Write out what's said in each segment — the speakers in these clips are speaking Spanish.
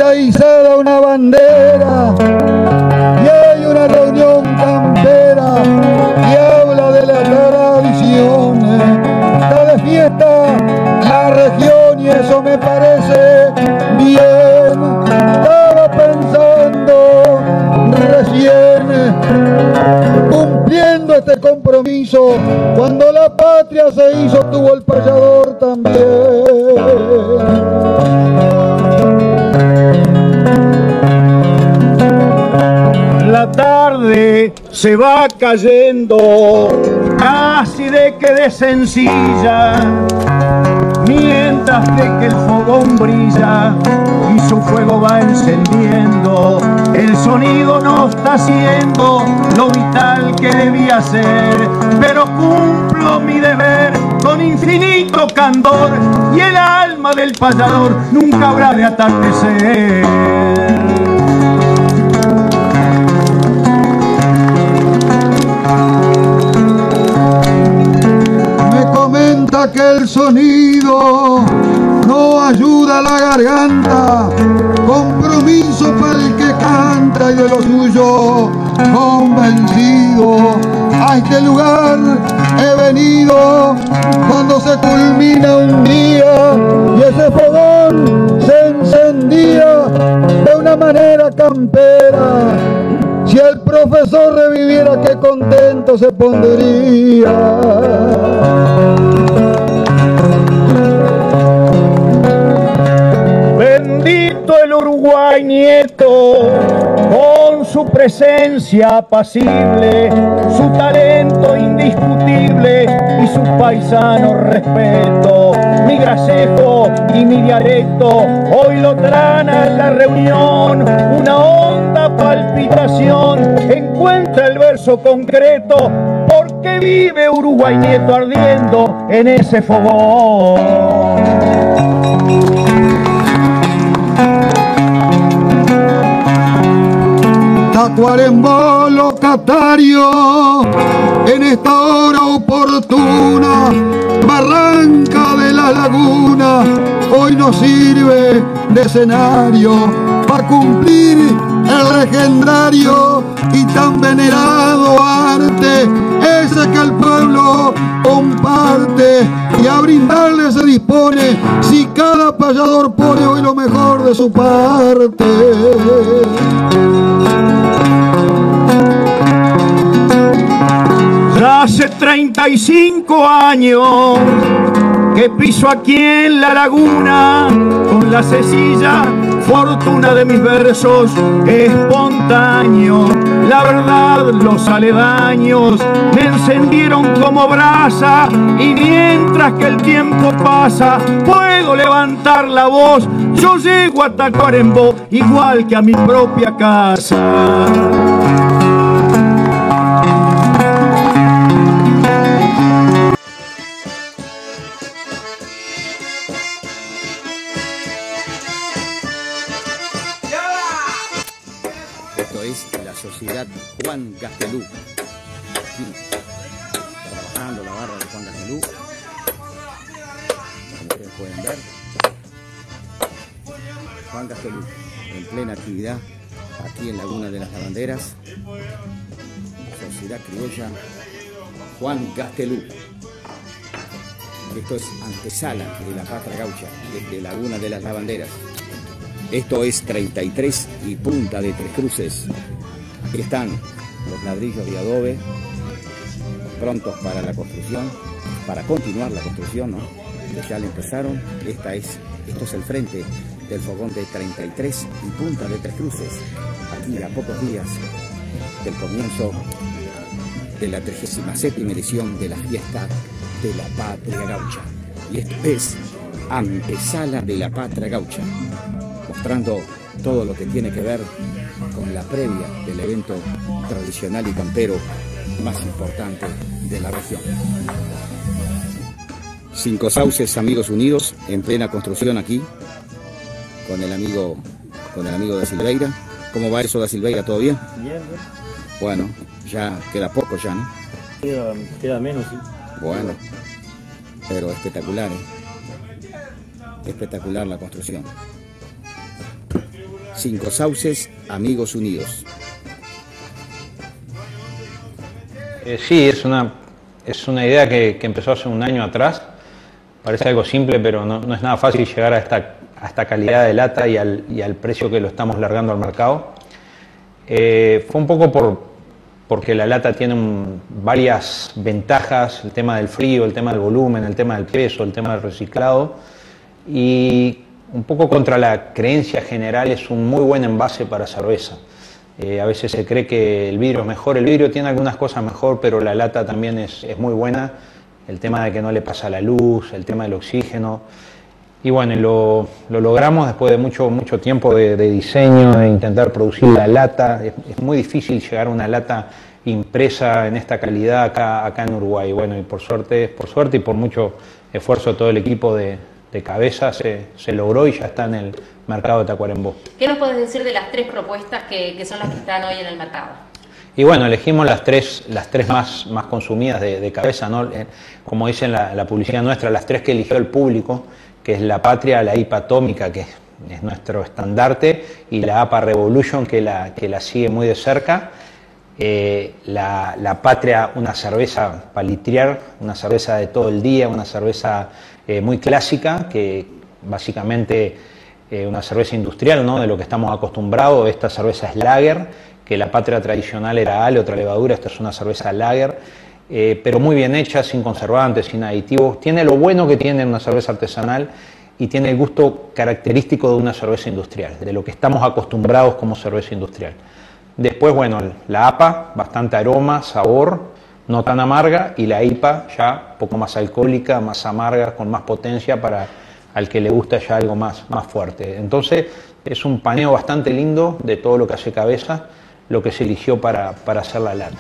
está izada una bandera y hay una reunión campera y habla de las tradiciones. Está de fiesta la región y eso me parece bien. Estaba pensando recién, cumpliendo este compromiso, cuando la patria se hizo tuvo el payador también. La tarde se va cayendo, casi de que de sencilla, mientras que el fogón brilla y su fuego va encendiendo. El sonido no está haciendo lo vital que debía ser, pero cumplo mi deber con infinito candor y el alma del payador nunca habrá de atardecer. Que el sonido no ayuda a la garganta, compromiso para el que canta y de lo suyo convencido. A este lugar he venido cuando se culmina un día y ese fogón se encendía de una manera campera. Si el profesor reviviera, qué contento se pondría. Bendito el Uruguay nieto, con su presencia apacible, su talento indiscutible y su paisano respeto. Mi gracejo y mi dialecto hoy lo traen a la reunión, una honda palpitación encuentra el verso concreto, porque vive Uruguay nieto ardiendo en ese fogón. Tacuarembó locatario en esta hora oportuna, Barranca de la Laguna hoy nos sirve de escenario para cumplir el legendario y tan venerado arte, ese que el pueblo comparte y a brindarle se dispone si cada payador pone hoy lo mejor de su parte. Hace 35 años que piso aquí en la laguna con la sencilla fortuna de mis versos espontáneos. La verdad, los aledaños me encendieron como brasa y mientras que el tiempo pasa puedo levantar la voz. Yo llego a Tacuarembó igual que a mi propia casa. Sociedad Juan Gastelú. Aquí está trabajando la barra de Juan Gastelú, como ustedes pueden ver. Juan Gastelú en plena actividad aquí en Laguna de las Lavanderas. Sociedad Criolla Juan Gastelú. Esto es antesala de la Patra Gaucha desde Laguna de las Lavanderas. Esto es 33 y Punta de Tres Cruces. Aquí están los ladrillos de adobe prontos para la construcción, para continuar la construcción, ¿no? Que ya le empezaron. Esto es el frente del fogón de 33 y Punta de Tres Cruces. Aquí a pocos días del comienzo de la 37ª edición de la fiesta de la Patria Gaucha. Y esto es antesala de la Patria Gaucha, mostrando todo lo que tiene que ver con la previa del evento tradicional y campero más importante de la región. Cinco Sauces, amigos unidos, en plena construcción aquí, con el amigo da Silveira. ¿Cómo va eso, da Silveira? ¿Todo bien? Bien. Bueno, ya queda poco ya, ¿no? Queda menos, sí. Bueno, pero espectacular, ¿eh? Espectacular la construcción. Cinco Sauces, Amigos Unidos. Sí, es una idea que empezó hace un año atrás. Parece algo simple, pero no es nada fácil llegar a esta calidad de lata y al precio que lo estamos largando al mercado. Fue un poco porque la lata tiene varias ventajas, el tema del frío, el tema del volumen, el tema del peso, el tema del reciclado, y un poco contra la creencia general es un muy buen envase para cerveza. A veces se cree que el vidrio es mejor, el vidrio tiene algunas cosas mejor, pero la lata también es muy buena, el tema de que no le pasa la luz, el tema del oxígeno. Y bueno, lo logramos después de mucho tiempo de diseño, de intentar producir la lata. Es muy difícil llegar a una lata impresa en esta calidad acá en Uruguay. Bueno, y por suerte y por mucho esfuerzo de todo el equipo de Cabeza se logró y ya está en el mercado de Tacuarembó. ¿Qué nos puedes decir de las tres propuestas que son las que están hoy en el mercado? Y bueno, elegimos las tres más consumidas de Cabeza, ¿no? Como dice la publicidad nuestra, las tres que eligió el público, que es la Patria, la IPA Atómica, que es nuestro estandarte, y la APA Revolution, que la sigue muy de cerca. La Patria, una cerveza palitrear, una cerveza de todo el día, una cerveza muy clásica, que básicamente una cerveza industrial, ¿no? De lo que estamos acostumbrados. Esta cerveza es lager, que la Patria tradicional era ale, otra levadura. Esta es una cerveza lager, pero muy bien hecha, sin conservantes, sin aditivos. Tiene lo bueno que tiene una cerveza artesanal y tiene el gusto característico de una cerveza industrial, de lo que estamos acostumbrados como cerveza industrial. Después, bueno, la APA, bastante aroma, sabor, no tan amarga, y la IPA ya un poco más alcohólica, más amarga, con más potencia para al que le gusta ya algo más fuerte. Entonces es un paneo bastante lindo de todo lo que hace Cabeza, lo que se eligió para hacer la lata.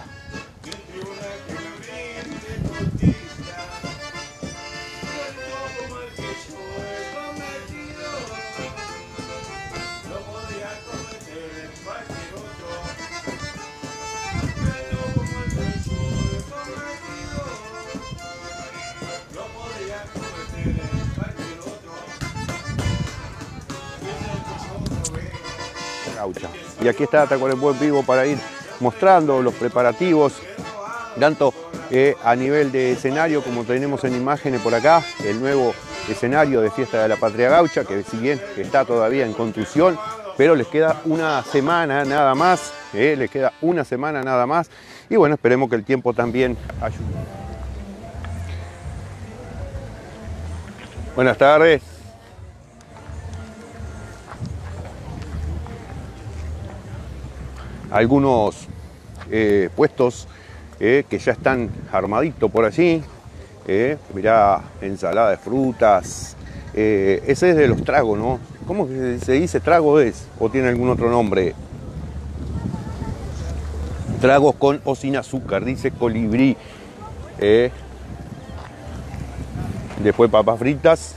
Y aquí está Tacuarembó en vivo para ir mostrando los preparativos, tanto a nivel de escenario, como tenemos en imágenes por acá, el nuevo escenario de Fiesta de la Patria Gaucha, que si bien está todavía en construcción, pero les queda una semana nada más, y bueno, esperemos que el tiempo también ayude. Buenas tardes. Algunos puestos que ya están armaditos por allí. Mirá, ensalada de frutas. Ese es de los tragos, ¿no? ¿Cómo que se dice trago es? ¿O tiene algún otro nombre? Tragos con o sin azúcar, dice Colibrí. Después papas fritas.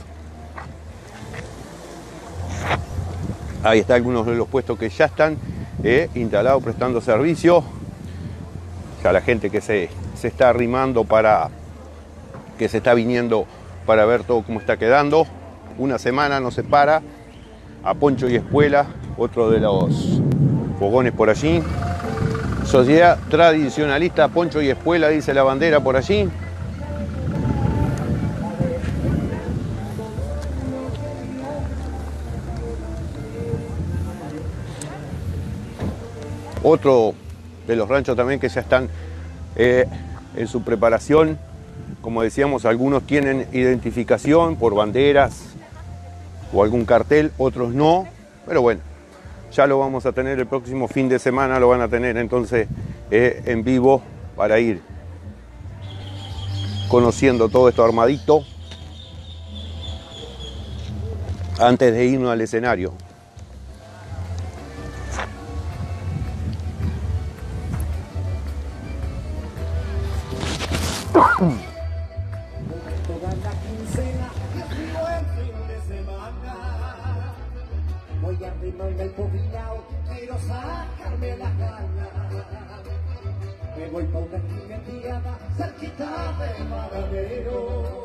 Ahí está algunos de los puestos que ya están instalado, prestando servicio. Ya la gente que se está arrimando que se está viniendo para ver todo cómo está quedando. Una semana nos separa a Poncho y Espuela, otro de los fogones por allí. Sociedad Tradicionalista Poncho y Espuela, dice la bandera por allí. Otro de los ranchos también que ya están en su preparación. Como decíamos, algunos tienen identificación por banderas o algún cartel, otros no. Pero bueno, ya lo vamos a tener el próximo fin de semana, lo van a tener entonces en vivo para ir conociendo todo esto armadito antes de irnos al escenario. Voy a arrimarme el poblado, quiero sacarme las ganas. Me voy pa' una esquina tirada, cerquita del Maranero.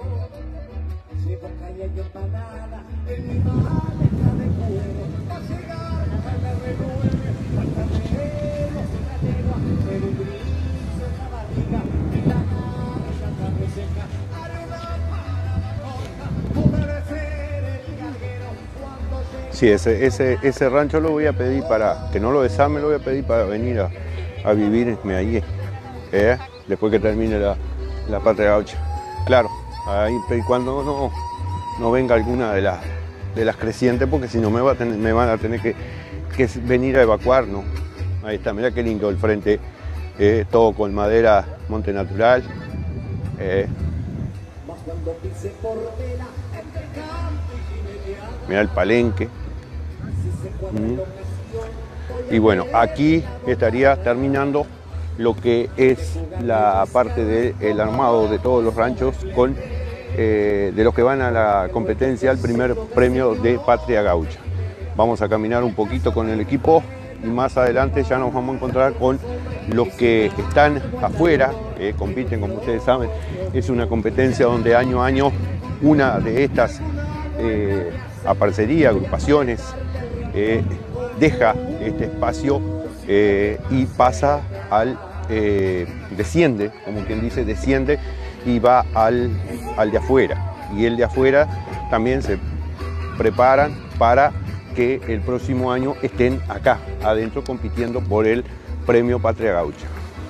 Llevo caña y empanada, en mi maleta de cuero, pa' llegar a la Sí, ese rancho lo voy a pedir para, que no lo desarme, lo voy a pedir para venir a vivirme ahí, después que termine la Patria Gaucha. Claro, ahí cuando no venga alguna de las crecientes, porque si no me van a tener que venir a evacuar, ¿no? Ahí está, mirá qué lindo el frente, todo con madera monte natural. Mirá el palenque. Y bueno, aquí estaría terminando lo que es la parte del armado de todos los ranchos con de los que van a la competencia al primer premio de Patria Gaucha. Vamos a caminar un poquito con el equipo y más adelante ya nos vamos a encontrar con los que están afuera, compiten, como ustedes saben. Es una competencia donde año a año una de estas aparecerías, agrupaciones, deja este espacio y pasa desciende, como quien dice, desciende y va al de afuera. Y el de afuera también se preparan para que el próximo año estén acá, adentro, compitiendo por el premio Patria Gaucha.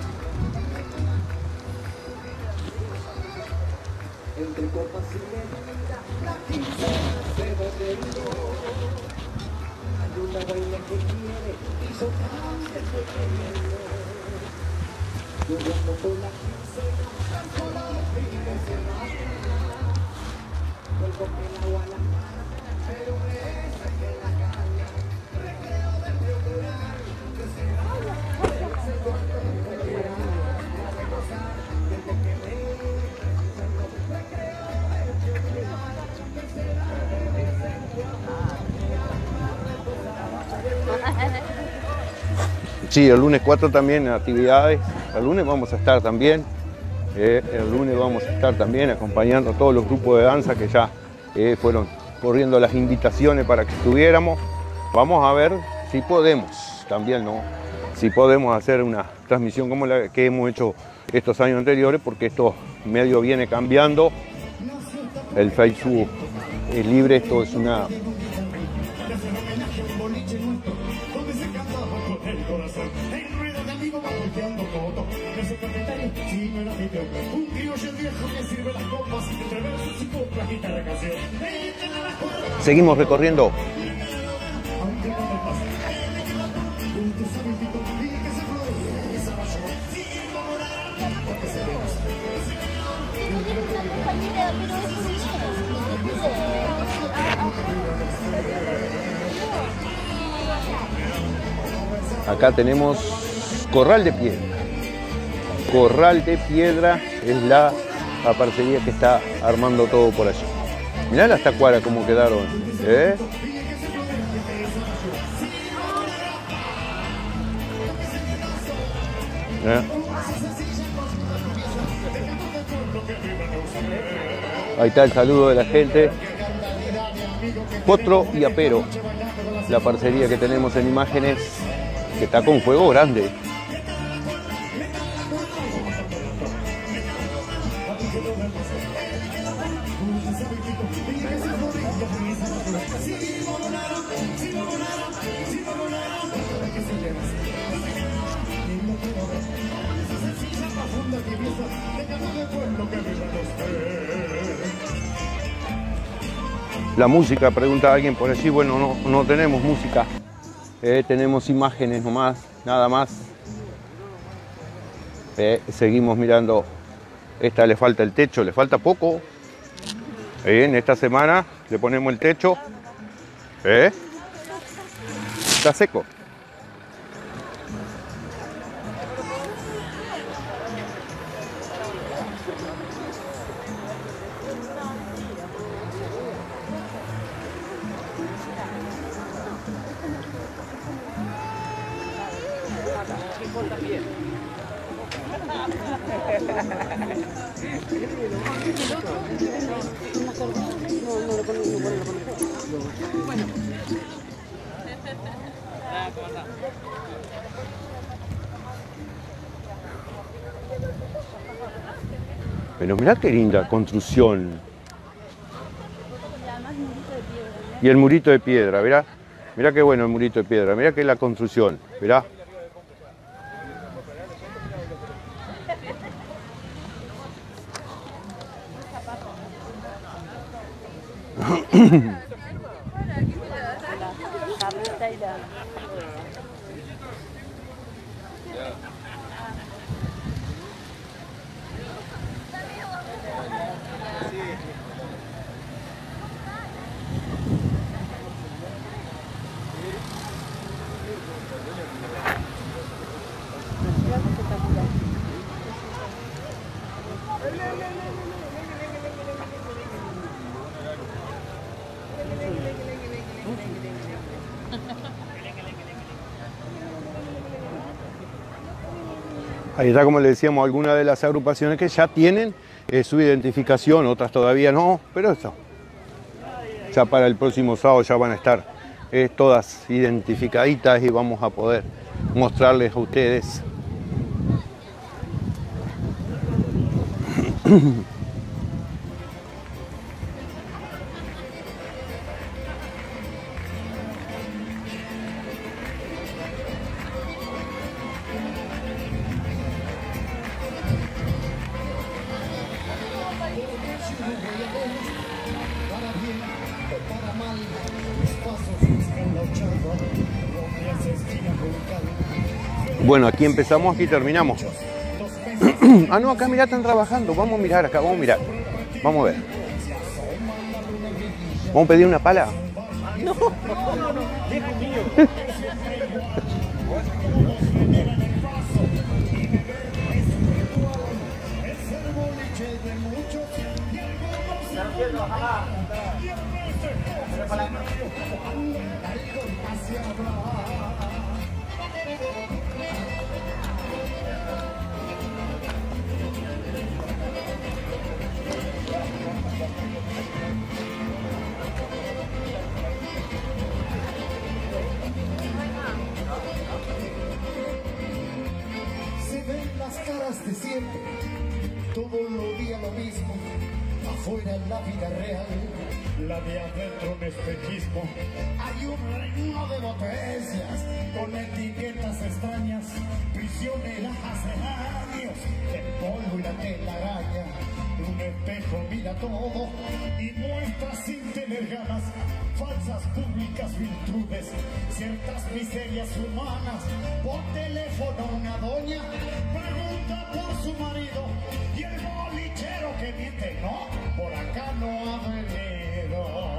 Sí, el lunes 4 también actividades. El lunes vamos a estar también. El lunes vamos a estar también acompañando a todos los grupos de danza que ya fueron corriendo las invitaciones para que estuviéramos. Vamos a ver si podemos también, ¿no? Si podemos hacer una transmisión como la que hemos hecho estos años anteriores, porque esto medio viene cambiando. El Facebook es libre, esto es una... Seguimos recorriendo. Acá tenemos Corral de Piedra. Corral de Piedra es la parcería que está armando todo por allí. Mirá las tacuaras como quedaron, ¿eh? Ahí está el saludo de la gente. Potro y Apero, la parcería que tenemos en imágenes, que está con fuego grande. La música, pregunta alguien por allí. Bueno, no tenemos música, tenemos imágenes nomás, nada más. Seguimos mirando. Esta le falta el techo, le falta poco. En esta semana le ponemos el techo. Está seco. Pero mirá qué linda construcción. Y el murito de piedra, ¿verdad? Mirá qué bueno el murito de piedra, mirá que es la construcción, mirá. Ahí está, como le decíamos, algunas de las agrupaciones que ya tienen su identificación, otras todavía no, pero eso, ya para el próximo sábado ya van a estar todas identificaditas y vamos a poder mostrarles a ustedes. Bueno, aquí empezamos, aquí terminamos. Ah, no, acá mirá, están trabajando. Vamos a mirar acá, vamos a mirar. Vamos a ver. ¿Vamos a pedir una pala? No, dejo mío. Se ven las caras de siempre, todos los días lo mismo, afuera en la vida real, la de adentro un espejismo. Hay un reino de botellas con etiquetas extrañas, prisioneras hace años, el polvo y la telaraña. Un espejo mira todo y muestra sin tener ganas falsas públicas virtudes, ciertas miserias humanas. Por teléfono una doña pregunta por su marido y el bolichero que miente, no, por acá no ha venido.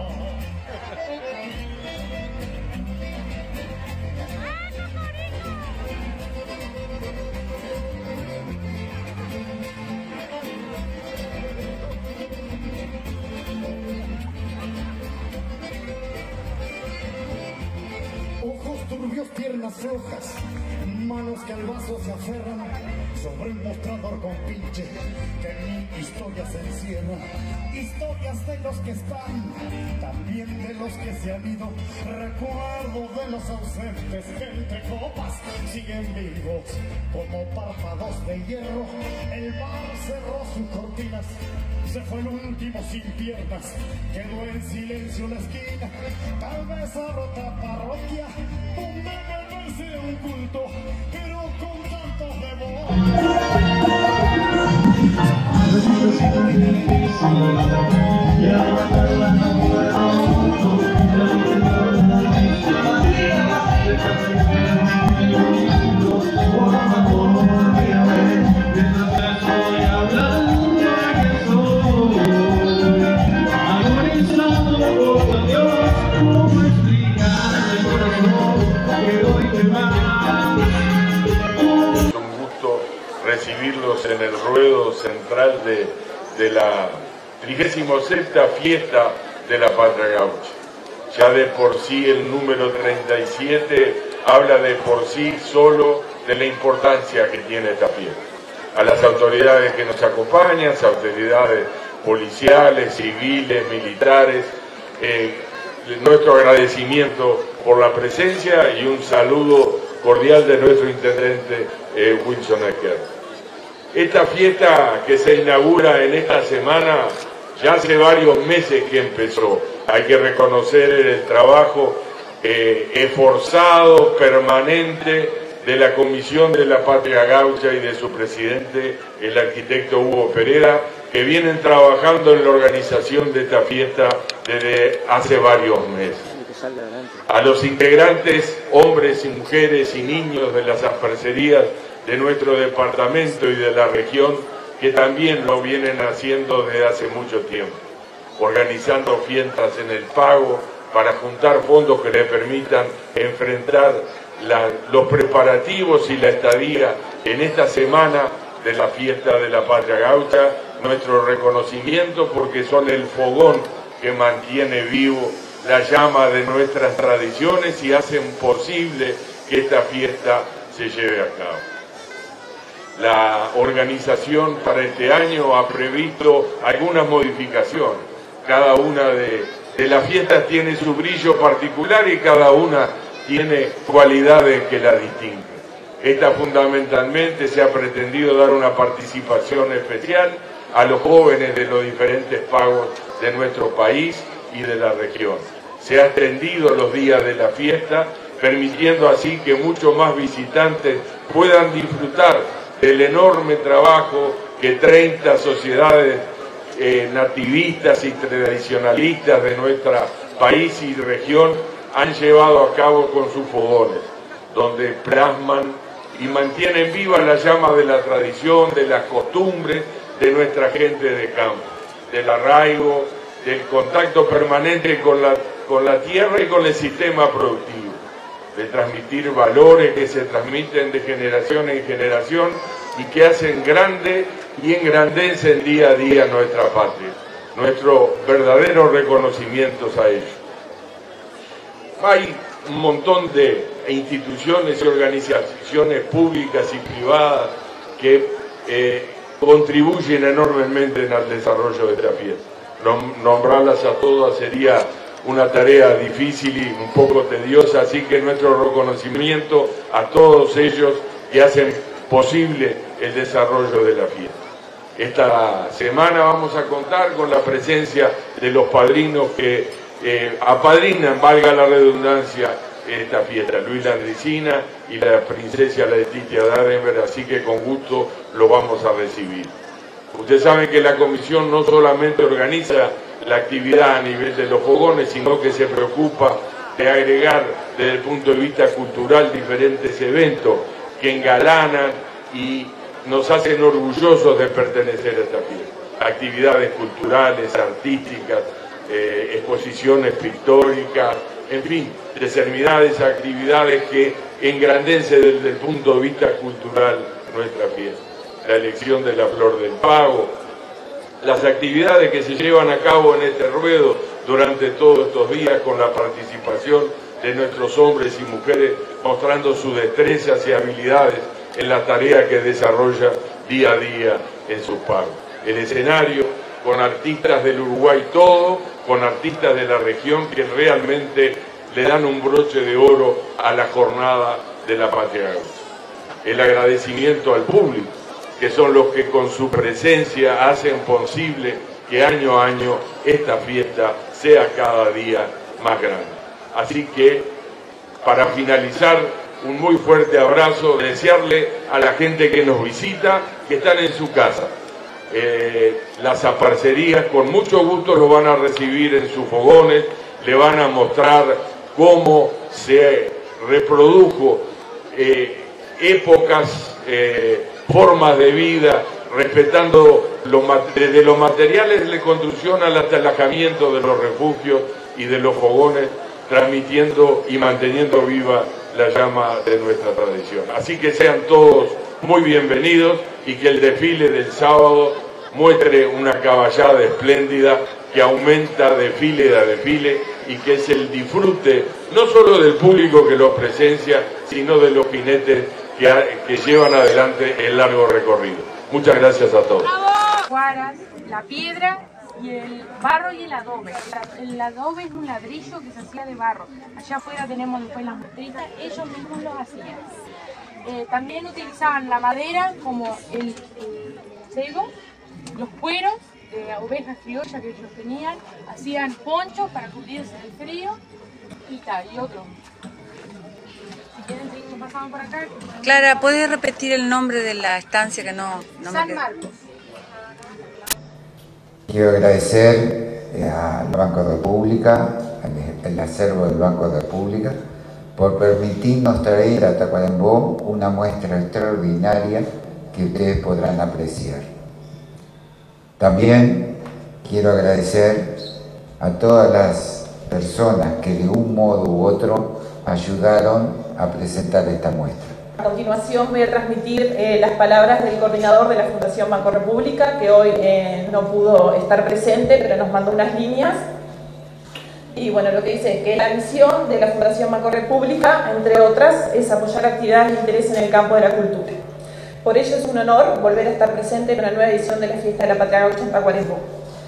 Ojos turbios, piernas flojas, manos que al vaso se aferran, sobre un mostrador con pinche que en mi historia se encierra. Historias de los que están, también de los que se han ido, recuerdo de los ausentes que entre copas siguen vivos como párpados de hierro. El bar cerró sus cortinas, se fue el último sin piernas, quedó en silencio la esquina, tal vez a rota parroquia, donde debe ser un culto, pero con tantos recibirlos en el ruedo central de la 36ª fiesta de la Patria Gaucha. Ya de por sí el número 37 habla de por sí solo de la importancia que tiene esta fiesta. A las autoridades que nos acompañan, las autoridades policiales, civiles, militares, nuestro agradecimiento por la presencia y un saludo cordial de nuestro intendente Wilson Ecker. Esta fiesta que se inaugura en esta semana ya hace varios meses que empezó. Hay que reconocer el trabajo esforzado, permanente de la Comisión de la Patria Gaucha y de su presidente, el arquitecto Hugo Pereira, que vienen trabajando en la organización de esta fiesta desde hace varios meses. A los integrantes, hombres y mujeres y niños de las aspercerías de nuestro departamento y de la región, que también lo vienen haciendo desde hace mucho tiempo, organizando fiestas en el pago para juntar fondos que le permitan enfrentar los preparativos y la estadía en esta semana de la fiesta de la Patria Gaucha. Nuestro reconocimiento porque son el fogón que mantiene vivo la llama de nuestras tradiciones y hacen posible que esta fiesta se lleve a cabo. La organización para este año ha previsto algunas modificaciones. Cada una de las fiestas tiene su brillo particular y cada una tiene cualidades que la distinguen. Esta fundamentalmente se ha pretendido dar una participación especial a los jóvenes de los diferentes pagos de nuestro país y de la región. Se ha extendido los días de la fiesta, permitiendo así que muchos más visitantes puedan disfrutar del enorme trabajo que 30 sociedades nativistas y tradicionalistas de nuestro país y región han llevado a cabo con sus fogones, donde plasman y mantienen viva la llama de la tradición, de las costumbres de nuestra gente de campo, del arraigo, del contacto permanente con la tierra y con el sistema productivo, de transmitir valores que se transmiten de generación en generación y que hacen grande y engrandecen día a día nuestra patria. Nuestro verdadero reconocimiento a ellos. Hay un montón de instituciones y organizaciones públicas y privadas que contribuyen enormemente en el desarrollo de esta fiesta. Nombrarlas a todas sería una tarea difícil y un poco tediosa, así que nuestro reconocimiento a todos ellos que hacen posible el desarrollo de la fiesta. Esta semana vamos a contar con la presencia de los padrinos que apadrinan, valga la redundancia, esta fiesta, Luis Landricina y la princesa Leticia Darenberg, así que con gusto lo vamos a recibir. Ustedes saben que la comisión no solamente organiza la actividad a nivel de los fogones, sino que se preocupa de agregar desde el punto de vista cultural diferentes eventos que engalanan y nos hacen orgullosos de pertenecer a esta fiesta. Actividades culturales, artísticas, exposiciones pictóricas, en fin, determinadas actividades que engrandecen desde el punto de vista cultural nuestra fiesta. La elección de la flor del pago, las actividades que se llevan a cabo en este ruedo durante todos estos días con la participación de nuestros hombres y mujeres mostrando sus destrezas y habilidades en la tarea que desarrolla día a día en sus pagos. El escenario con artistas del Uruguay todo, con artistas de la región que realmente le dan un broche de oro a la jornada de la Patria Gaucha. El agradecimiento al público, que son los que con su presencia hacen posible que año a año esta fiesta sea cada día más grande. Así que, para finalizar, un muy fuerte abrazo, desearle a la gente que nos visita, que están en su casa. Las aspercerías con mucho gusto lo van a recibir en sus fogones, le van a mostrar cómo se reprodujo épocas, formas de vida, respetando desde los materiales de construcción hasta el alojamiento de los refugios y de los fogones, transmitiendo y manteniendo viva la llama de nuestra tradición. Así que sean todos muy bienvenidos y que el desfile del sábado muestre una caballada espléndida que aumenta desfile a desfile y que es el disfrute no solo del público que los presencia, sino de los jinetes que llevan adelante el largo recorrido. Muchas gracias a todos. La piedra y el barro y el adobe. El adobe es un ladrillo que se hacía de barro. Allá afuera tenemos después las muestritas, ellos mismos los hacían. También utilizaban la madera como el cebo, los cueros de ovejas criollas que ellos tenían, hacían ponchos para cubrirse del frío y otro. Si quieren seguir pasando por acá. Clara, ¿puedes repetir el nombre de la estancia que no San me quedó? Marcos. Quiero agradecer al Banco República, al acervo del Banco República, por permitirnos traer a Tacuarembó una muestra extraordinaria que ustedes podrán apreciar. También quiero agradecer a todas las personas que de un modo u otro ayudaron a presentar esta muestra. A continuación voy a transmitir las palabras del coordinador de la Fundación Banco República, que hoy no pudo estar presente, pero nos mandó unas líneas. Y bueno, lo que dice es que la misión de la Fundación Banco República, entre otras, es apoyar actividades de interés en el campo de la cultura. Por ello es un honor volver a estar presente en una nueva edición de la Fiesta de la Patria Gaucha en Tacuarembó.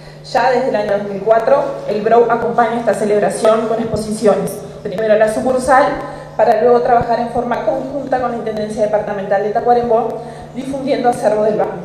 Ya desde el año 2004, el BROU acompaña esta celebración con exposiciones. Primero la sucursal, para luego trabajar en forma conjunta con la Intendencia Departamental de Tacuarembó, difundiendo acervo del banco.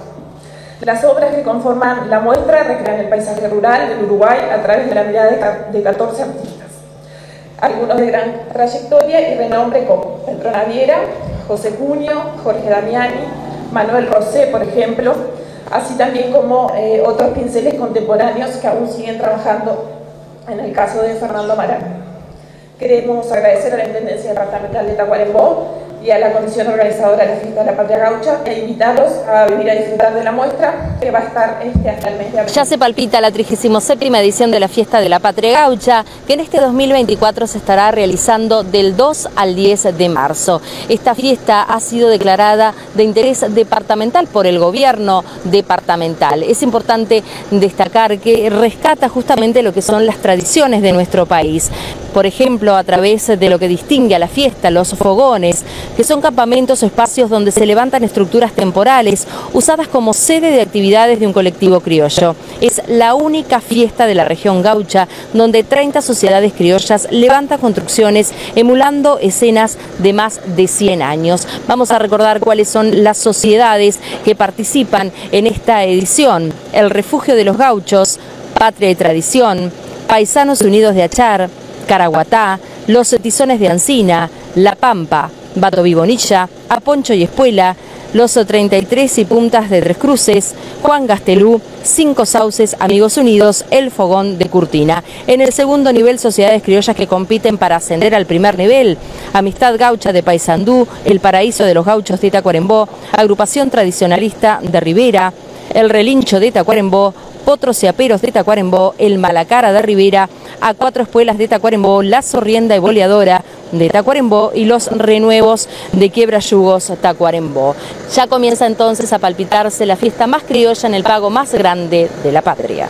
Las obras que conforman la muestra recrean el paisaje rural del Uruguay a través de la mirada de 14 artistas. Algunos de gran trayectoria y renombre como Pedro Naviera, José Cunio, Jorge Damiani, Manuel Rosé, por ejemplo, así también como otros pinceles contemporáneos que aún siguen trabajando, en el caso de Fernando Marán. Queremos agradecer a la Intendencia Departamental de Tacuarembó y a la Comisión Organizadora de la Fiesta de la Patria Gaucha e invitarlos a venir a disfrutar de la muestra que va a estar hasta el mes de abril. Ya se palpita la 37ª edición de la Fiesta de la Patria Gaucha, que en este 2024 se estará realizando del 2 al 10 de marzo. Esta fiesta ha sido declarada de interés departamental por el gobierno departamental. Es importante destacar que rescata justamente lo que son las tradiciones de nuestro país. Por ejemplo, a través de lo que distingue a la fiesta, los fogones, que son campamentos o espacios donde se levantan estructuras temporales usadas como sede de actividades de un colectivo criollo. Es la única fiesta de la región gaucha donde 30 sociedades criollas levantan construcciones emulando escenas de más de 100 años. Vamos a recordar cuáles son las sociedades que participan en esta edición. El Refugio de los Gauchos, Patria y Tradición, Paisanos Unidos de Achar, Caraguatá, Los Tizones de Ancina, La Pampa, Bato Vibonilla, Aponcho y Espuela, Los 33 y Puntas de Tres Cruces, Juan Gastelú, Cinco Sauces, Amigos Unidos, El Fogón de Curtina. En el segundo nivel, sociedades criollas que compiten para ascender al primer nivel: Amistad Gaucha de Paysandú, El Paraíso de los Gauchos de Tacuarembó, Agrupación Tradicionalista de Rivera, El Relincho de Tacuarembó, Potros y Aperos de Tacuarembó, El Malacara de Rivera, A Cuatro Espuelas de Tacuarembó, La Sorrienda y Boleadora de Tacuarembó y Los Renuevos de Quiebrayugos Tacuarembó. Ya comienza entonces a palpitarse la fiesta más criolla en el pago más grande de la patria.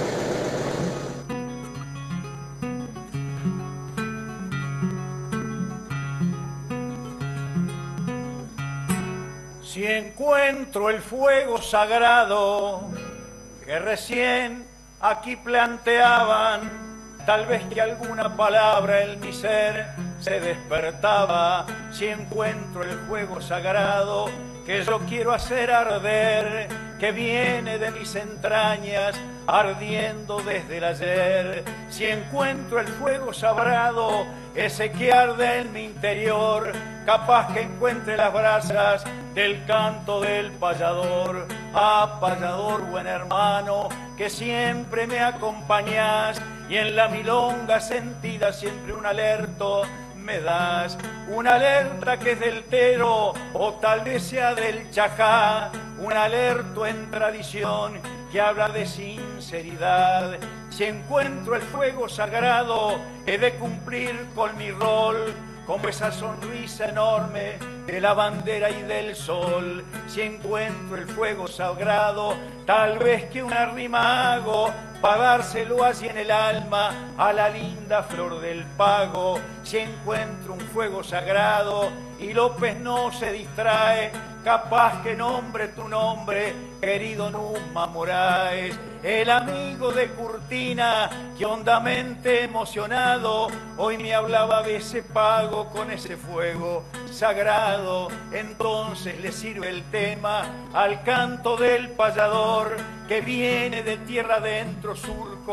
Si encuentro el fuego sagrado que recién aquí planteaban, tal vez que alguna palabra en mi ser se despertaba. Si encuentro el fuego sagrado que yo quiero hacer arder, que viene de mis entrañas ardiendo desde el ayer. Si encuentro el fuego sagrado, ese que arde en mi interior, capaz que encuentre las brasas del canto del payador. Ah, payador, buen hermano, que siempre me acompañás y en la milonga sentida siempre un alerto me das, una alerta que es del Tero o tal vez sea del Chajá, un alerto en tradición que habla de sinceridad. Si encuentro el fuego sagrado, he de cumplir con mi rol, como esa sonrisa enorme de la bandera y del sol. Si encuentro el fuego sagrado, tal vez que una rima hago para dárselo así en el alma a la linda flor del pago. Si encuentro un fuego sagrado y López no se distrae, capaz que nombre tu nombre, querido Numa Moraes, el amigo de Curtina, que hondamente emocionado hoy me hablaba de ese pago con ese fuego sagrado. Entonces le sirve el tema al canto del payador que viene de tierra adentro, surco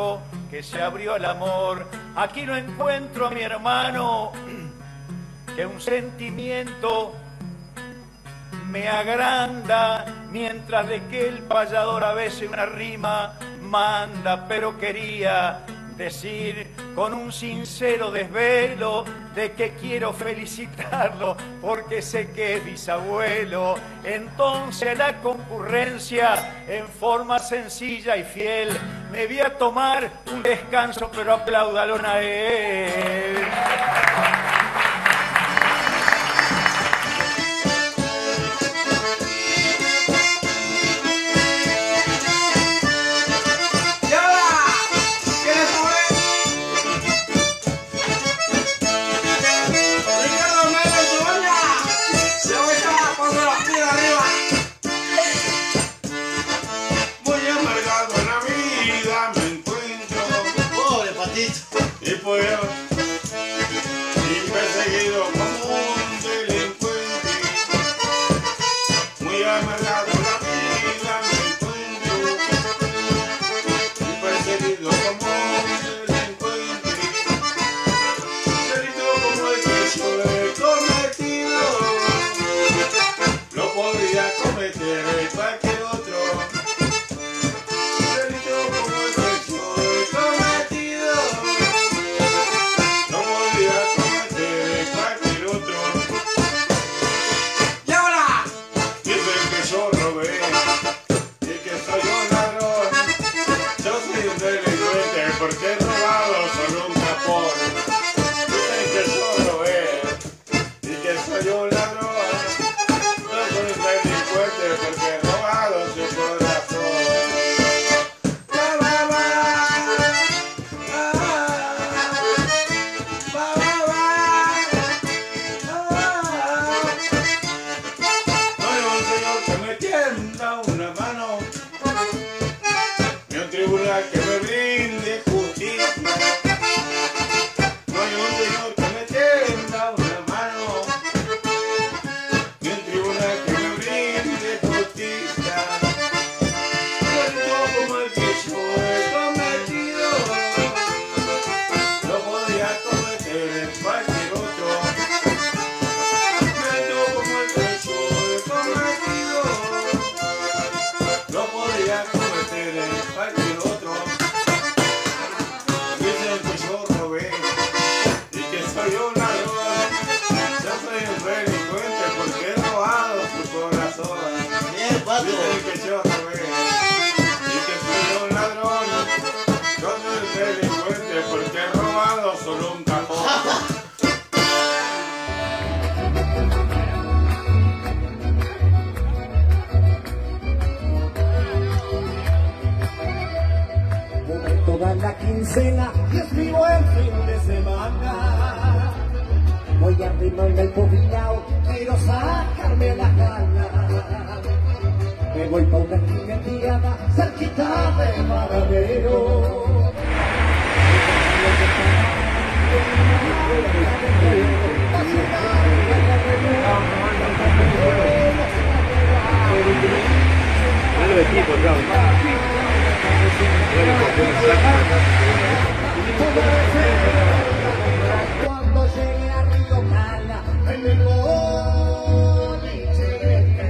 que se abrió al amor. Aquí no encuentro a mi hermano, que un sentimiento me agranda, mientras de que el payador a veces una rima manda, pero quería decir con un sincero desvelo de que quiero felicitarlo porque sé que es bisabuelo. Entonces la concurrencia, en forma sencilla y fiel, me voy a tomar un descanso, pero apláudalo a él. Y perseguido como un delincuente, muy amargado la vida me encuentro, y perseguido como un delincuente, delito como el que yo he cometido, lo podría cometer cualquier otro, delito como el que yo he cometido. Porque he robado solo un capón. Dicen que soy robé y que soy un ladrón. No soy un delincuente porque he robado su corazón. No hay un señor que me tienda una mano, ni un tribunal que me brinde justicia. No hay un señor que me tienda una mano, ni un tribunal que me brinde justicia. Delito como el que yo he cometido, lo podría cometer en cualquier otro. Delito como el que yo he cometido, lo podría cometer en cualquier otro. Dicen que yo robé y que soy un ladrón. Yo soy un delincuente porque he robado su corazón. Dicen que yo robé y que soy un ladrón. Yo soy un delincuente porque he robado solo un cajón. Toda la quincena y escribo el fin de semana. Voy a arrimarme el poblado, quiero sacarme la gana. Me voy pa' una jineteada cerquita de Maranero. Cuando llegue a Río Cala, en el boliche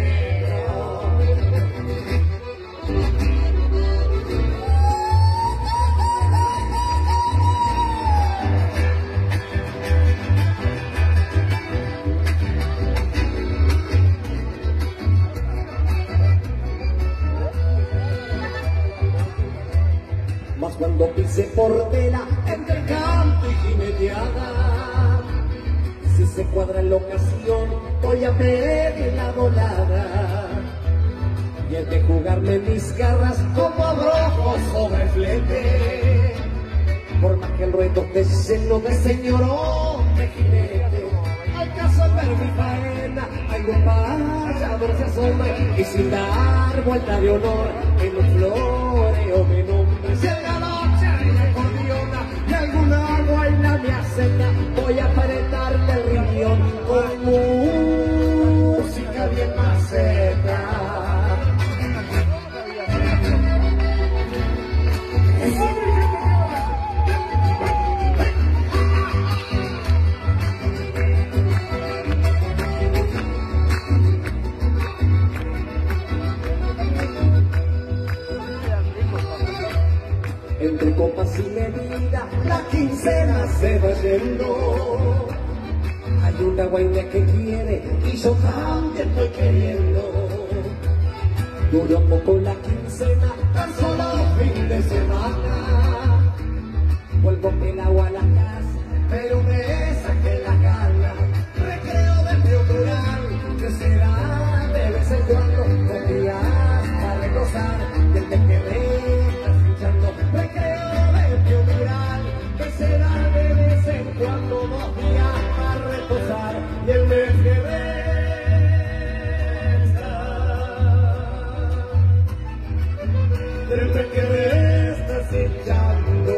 mas cuando pise Portela entre canto y jineteada, si se cuadra la ocasión voy a pedir la volada y el de jugarme mis garras como abrojo sobre flete, por más que el ruedo esté lleno de señorón de jinete. Al caso de ver mi faena, algún payador se asoma y sin dar vuelta de honor en un floreo me nombra. Si el galocha y la acordeona y alguna guayna me acepta, voy a apretarle el riñón con música bien maceta. la quincena se va yendo. Hay una guaina que quiere y yo también estoy queriendo. Duró poco la quincena, tan solo fin de semana. Vuelvo pelado a la casa, pero me saqué la gana. Recreo del río rural, que será de vez en cuando, con días para gozar del mes que me está escuchando. Recreo del río rural, que será de vez en cuando, 2 días para reposar y el mes que del mes que me estás echando.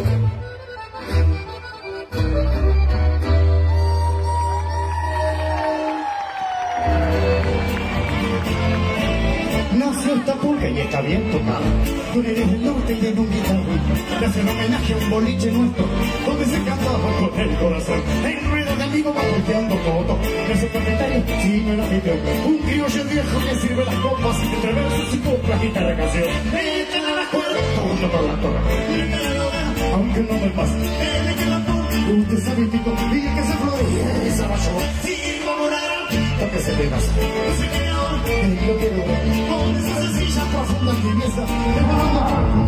Nació esta pulga y está bien tocada. Tú eres del norte y de un guitarrista. Le hacen homenaje a un boliche nuestro, donde se cantaba con el corazón. En rueda de amigos va volteando todo. El secretario, sí, no era video. Un criollo viejo que sirve las copas entre versos y coplas, guitarra, canción. Métela a la cuerda, junto con la torre. Métela a la hoguera, aunque no me pase. Desde que la ponga, usted sabe pico, y que se florece esa basura. Sí, vamos a lo que se le pasa. No sé qué ahora, yo quiero ver. Con esa sencilla profunda tibieza, de mamá.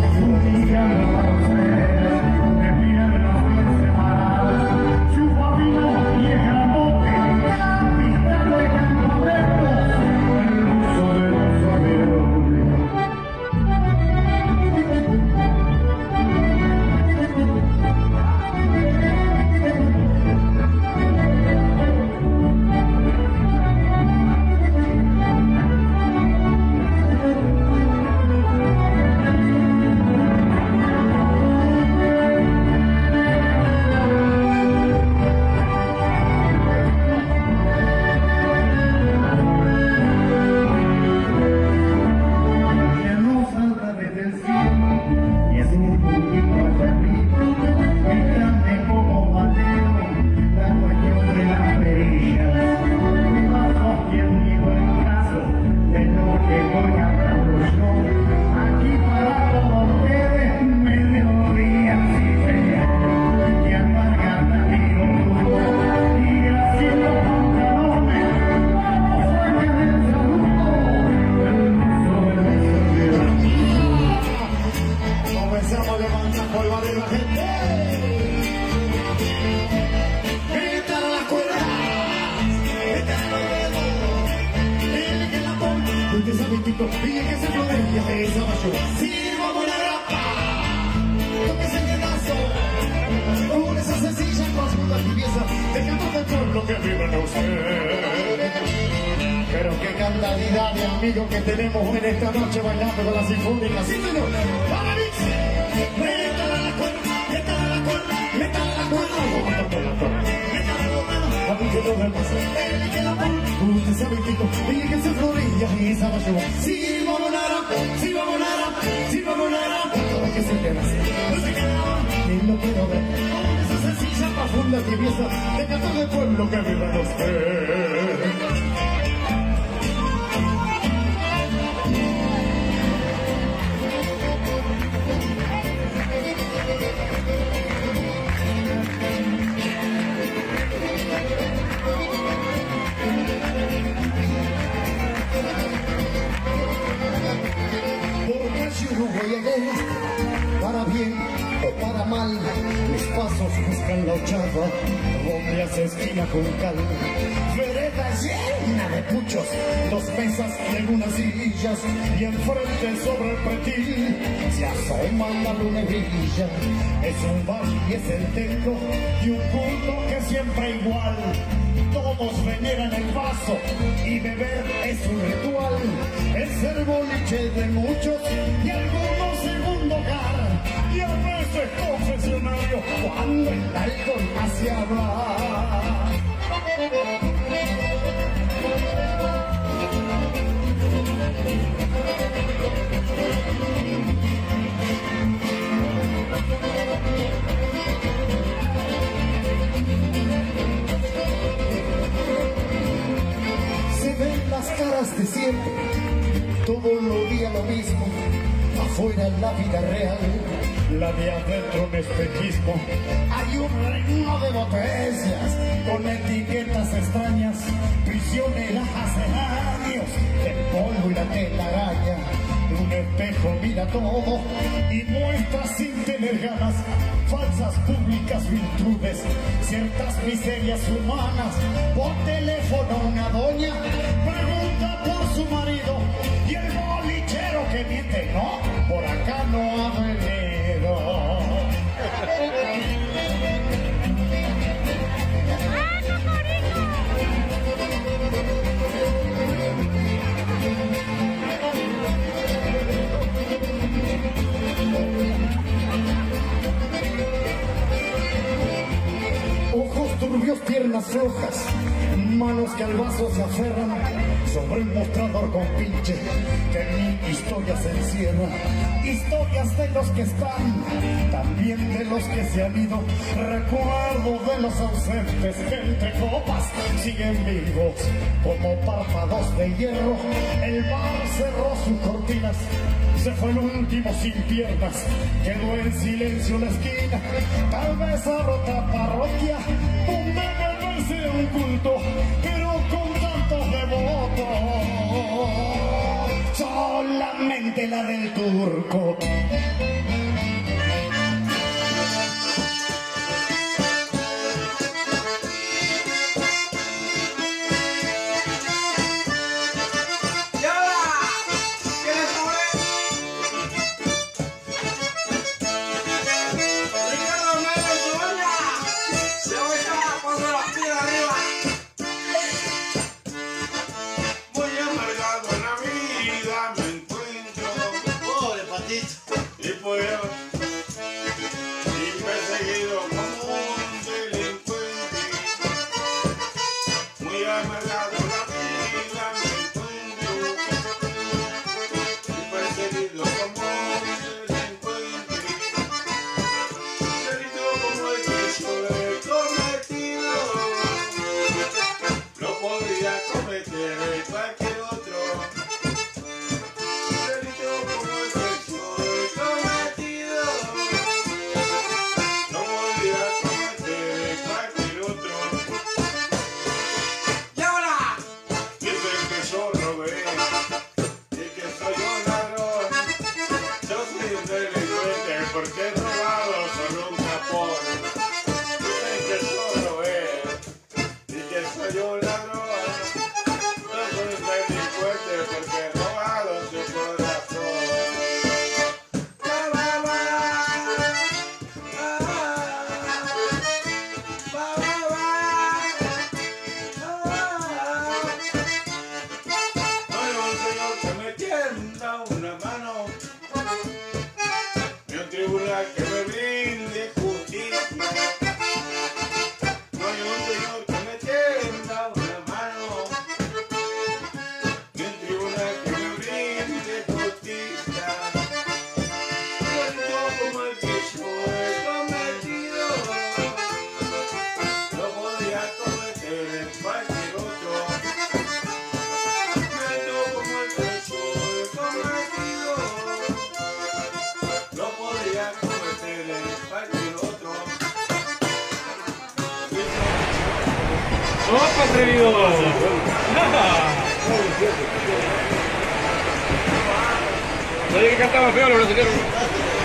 Pero qué cantidad de amigos que tenemos en esta noche bailando con la sinfónica. ¡Sí, señor! ¡Vamos, métala a la cuerda! ¡Métala a la cuerda! ¡Métala a la cuerda! ¡Métala a los dedos! ¡A mí que no me pasa! ¡Él que la pone! Usted sabe, Tito, y que se florilla y esa va a llevar. ¡Sí, vamos, nara! ¡Sí, vamos, nara! ¡Sí, vamos, nara! Todo que se queda así. No se queda ahora. Ni lo quiero ver. Con esa sencilla, profunda tibieza de canto del pueblo que vive en usted. Para bien o para mal, mis pasos buscan la ochava, donde hace esquina con cal. Vereda llena de puchos, 2 mesas y algunas sillas, y enfrente sobre el pretil se asoma la luna y brilla. Es un bar y es el templo de un culto que siempre igual. Todos veneran el vaso y beber es un ritual. Es el boliche de muchos y algunos segundo hogar. Y a veces confesionario cuando el alcohol hace hablar. Se ven las caras de siempre, todo lo día lo mismo, afuera la vida real. la de adentro un espejismo. Hay un reino de botellas con etiquetas extrañas, prisioneras hace años, el polvo y la telaraña. Un espejo mira todo y muestra sin tener ganas falsas públicas virtudes, ciertas miserias humanas. Por teléfono una doña pregunta por su marido y el bolichero que miente, no, por acá no ha venido. Ojos turbios, piernas flojas, manos que al vaso se aferran, sobre un mostrador con pinche que mil historias encierra. Historias de los que están, también de los que se han ido, recuerdo de los ausentes que entre copas siguen vivos como párpados de hierro. El bar cerró sus cortinas, se fue el último sin piernas, quedó en silencio la esquina. Tal vez a otra parroquia donde beberse un culto, pero con tantos devotos, solamente la del turco. Y perseguido como un delincuente, muy amargado la vida me encuentro, y perseguido como un delincuente, delito como el que yo he cometido, lo podría cometer cualquier otro. Porque he robado solo un capón. Dicen que yo robé y que soy un ladrón. No soy un delincuente porque he robado su corazón. No hay un señor que me tienda una mano, tribunal que me brinde justicia. No hay un señor que me tienda una mano, ni un tribunal que me brinde justicia. Delito como el que yo he cometido, lo podría cometer en cualquier otro. Delito como el que yo he cometido, lo podría cometer en cualquier otro. ¡Opa, atrevido! Sabía que cantaba feo los brasileños.